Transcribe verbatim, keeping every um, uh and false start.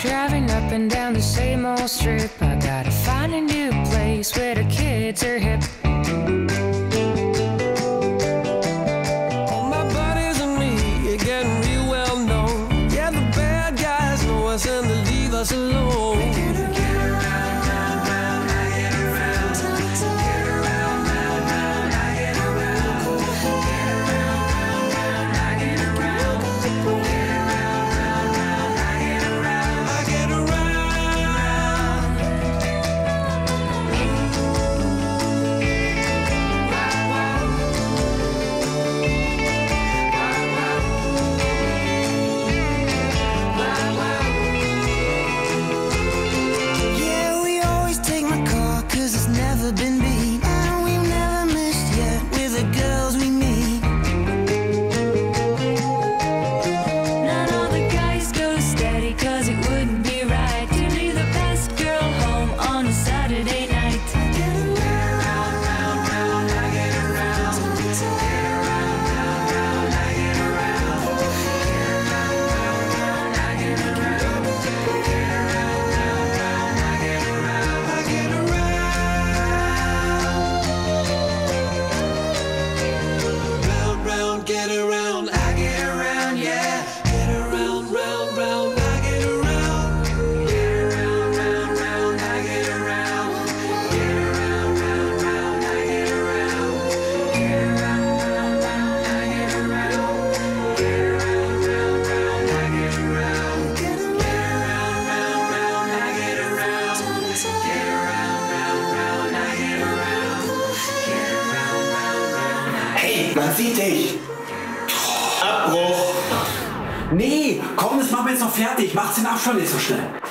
Driving up and down the same old strip, I gotta find a new place where the kids are hip. All my buddies and me are getting real well known. Yeah, the bad guys know us and they leave us alone. Get around, round, round, I get around. Get around, round, round, I get around. Get around, round, round, I get around. Get around, round, round, I get around. I get around. Yeah, we always take my car 'cause it's never been beat. And we've never missed yet with the girls we meet. None of the guys go steady 'cause it wouldn't be right to leave the best girl home on a Saturday night. Get around, round, round, I get around. Get around, round, round, I get around. Get around, round, round, I get around. Get around, round, round, I get around. I get around. Round, round, get around, I get around, yeah. Get around, round, round, I get around. Get around, round, round, I get around. Get around, round, round, I get around. Get around, round, round, I get around. Get around, round, round, I get around. Get around, round, round, I get around. Get around, round, round, I get around. Get around, round, round, I Hey, man sieht dich! Abbruch! Nee, komm, das machen wir jetzt noch fertig. Macht's den Abstand nicht so schnell.